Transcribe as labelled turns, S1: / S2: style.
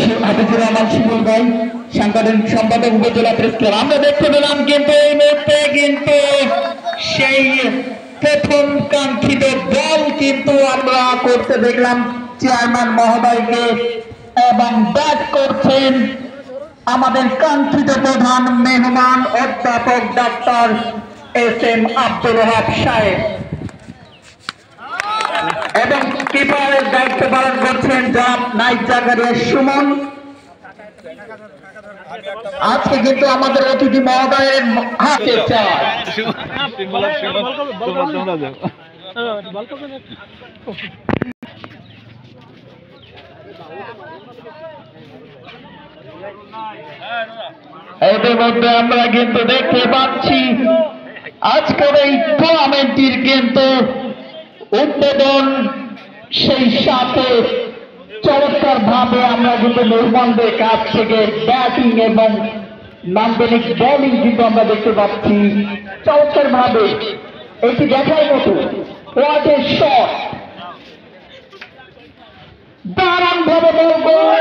S1: হাফিজুর রহমান শিমুল ভাই, সাংগঠনিক সম্পাদক উপজেলা প্রেস ক্লাব। আমরা দেখতে পেলাম কিন্তু এই মুহূর্তে কিন্তু সেই প্রথম কাঙ্ক্ষিত বল কিন্তু আমরা করতে দেখলাম চেয়ারম্যান মহোদয়কে, এবং ব্যাট করছেন আমাদের কাঙ্ক্ষিত প্রধান মেহমান অধ্যাপক ডাক্তার এস.এম. আব্দুল ওয়াহাব সাহেব, এবং কিপারের দায়িত্ব পালন করছেন জনাব নাইট জাকারিয়া সুমন। আজকে কিন্তু আমাদের অতিথি মহোদয়ের হাতে চায় এদের মধ্যে আমরা কিন্তু দেখতে পাচ্ছি আজকের এই টুর্নামেন্টটির কিন্তু উদ্বোধন, সেই সাথে চমৎকার ভাবে আমরা কিন্তু মেহমানদের কাছ থেকে ব্যাটিং এবং নান্দনিক বোলিং কিন্তু আমরা দেখতে পাচ্ছি চমৎকার ভাবে। এটি দেখার মতো হোয়াট এ শট, দারুণ ভাবে বল